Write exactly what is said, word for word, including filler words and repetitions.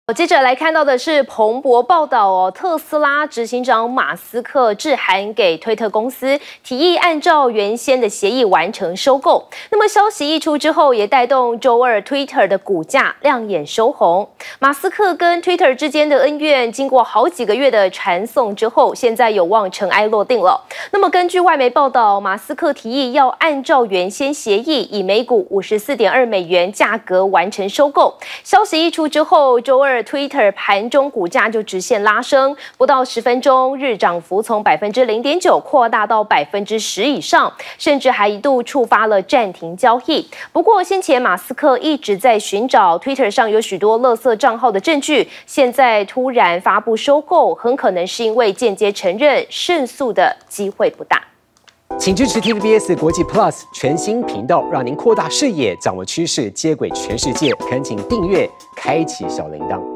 接着来看到的是彭博报道哦，特斯拉执行长马斯克致函给推特公司，提议按照原先的协议完成收购。那么消息一出之后，也带动周二 Twitter 的股价亮眼收红。马斯克跟 Twitter 之间的恩怨，经过好几个月的传送之后，现在有望尘埃落定了。那么根据外媒报道，马斯克提议要按照原先协议，以每股五十四点二美元价格完成收购。消息一出之后，周二 Twitter 盘中股价就直线拉升，不到十分钟，日涨幅从百分之零点九扩大到百分之十以上，甚至还一度触发了暂停交易。不过，先前马斯克一直在寻找 Twitter 上有许多垃圾账号的证据，现在突然发布收购，很可能是因为间接承认胜诉的机会不大。 请支持 T V B S 国际 Plus 全新频道，让您扩大视野，掌握趋势，接轨全世界。恳请订阅，开启小铃铛。